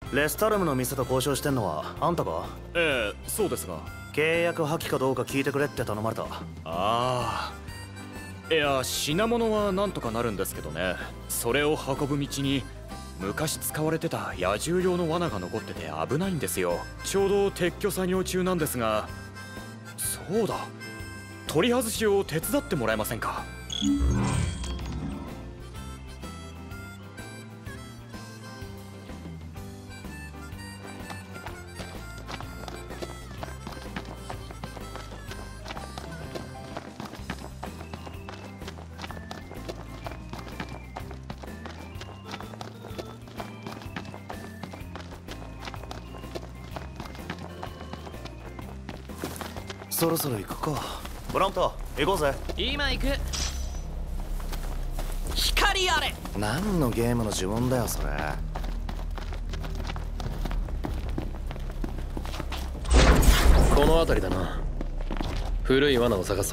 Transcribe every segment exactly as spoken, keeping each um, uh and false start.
レスタルムの店と交渉してんのはあんたか？ ええ、そうですが。 契約破棄かどうか聞いてくれって頼まれた。 ああ、いや、品物はなんとかなるんですけどね。それを運ぶ道に昔使われてた野獣用の罠が残ってて危ないんですよ。ちょうど撤去作業中なんですが、そうだ、取り外しを手伝ってもらえませんか？ そろそろ行くか。ブラント行こうぜ。 今行く。光あれ。 何のゲームの呪文だよそれ。 この辺りだな。古い罠を探そう。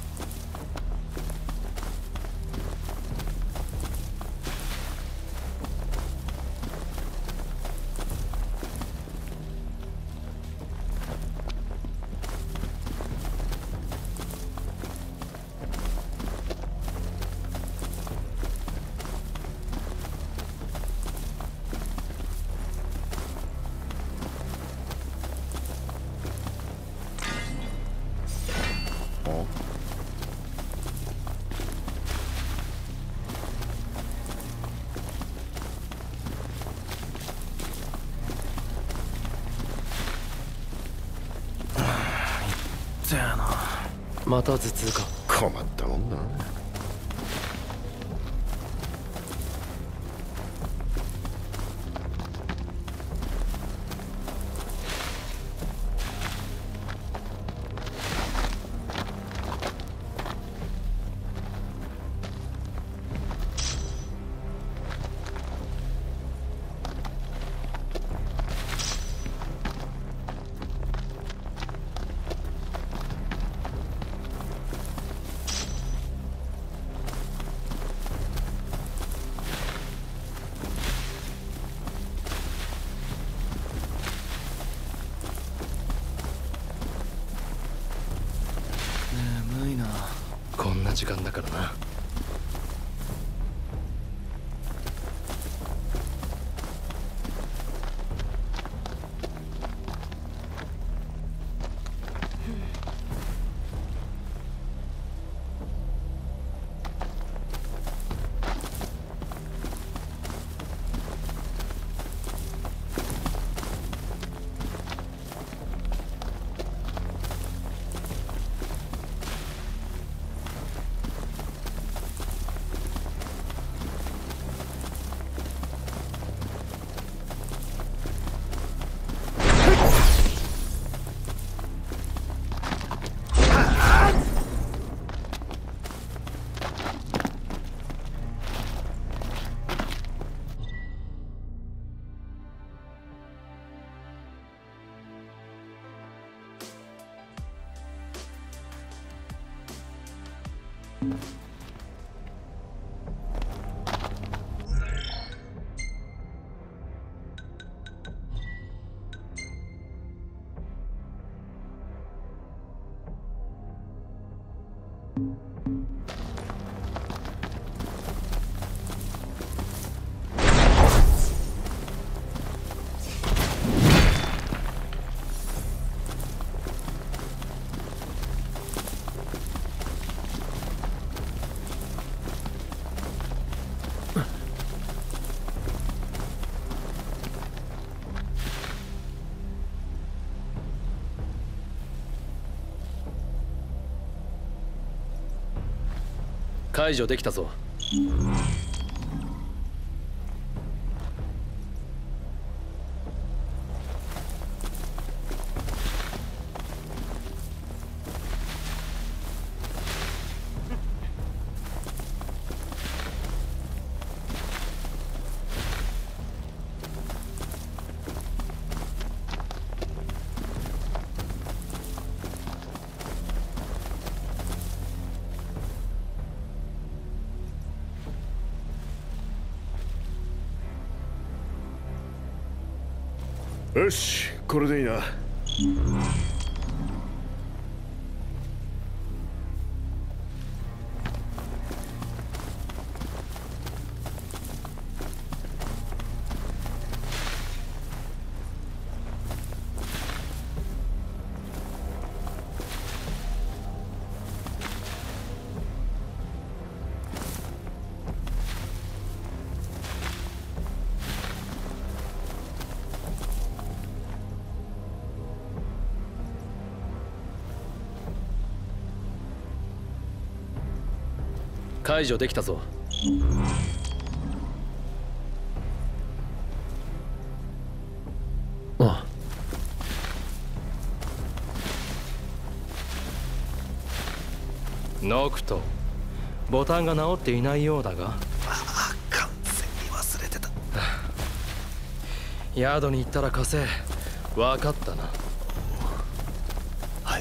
また頭痛か。 困ったもんだな。こんな時間だからな。解除できたぞ。 よし、これでいいな。 解除できたぞ。ああ。ノクト、ボタンが直っていないようだが。 ああ、完全に忘れてた。 宿に行ったら貸せ。分かったな。 はい。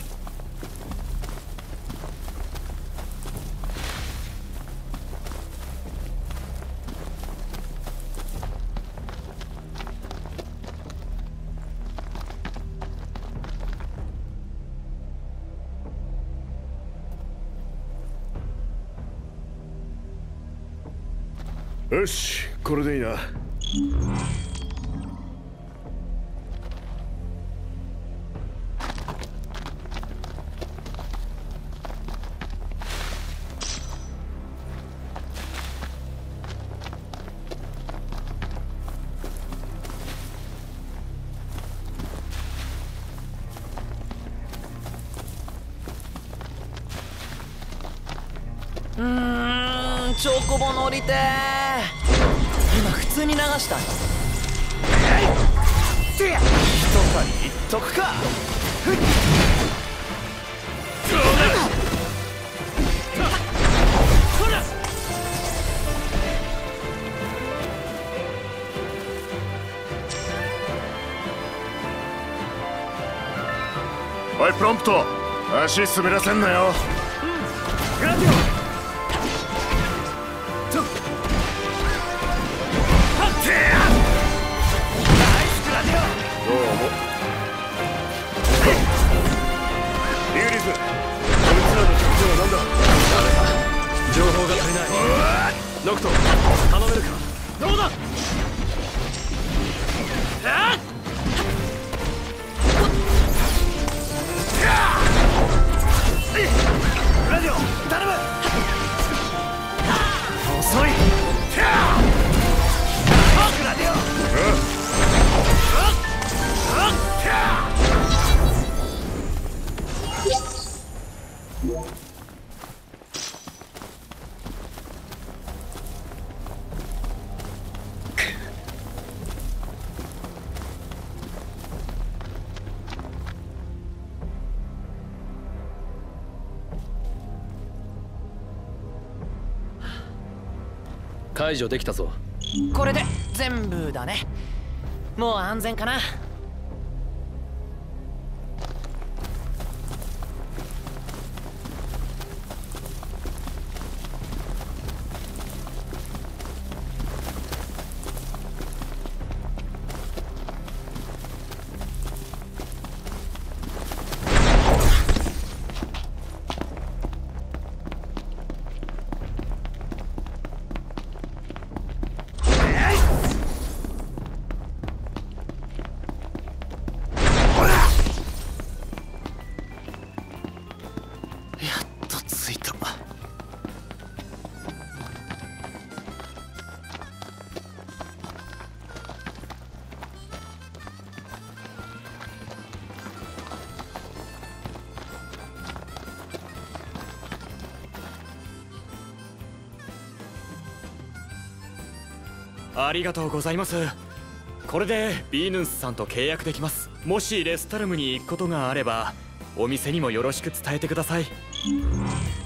よし、これでいいな。 うーん、チョコボ乗りてー。今普通に流したてや、一狩りいっとくか。 おいプロンプト、足滑らせんなよ。 グラディオ。 どうも。イグリス、こいつらの特徴は何だ。 情報が足りない。ノクト、頼めるか。 どうだ。グラディオ、頼む。遅い。グラディオ。 解除できたぞ。 これで全部だね。もう安全かな。 ありがとうございます。これでビーヌンスさんと契約できます。もしレスタルムに行くことがあればお店にもよろしく伝えてください。